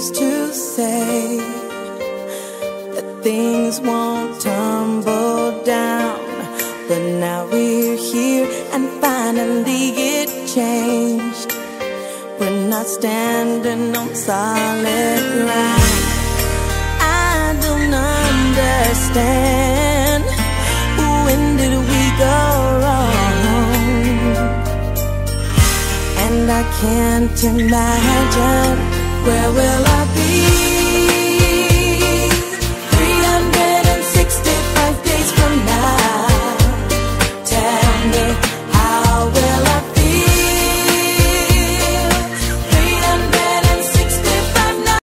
used to say that things won't tumble down, but now we're here and finally it changed. We're not standing on solid ground. I don't understand, when did we go wrong? And I can't imagine where will I be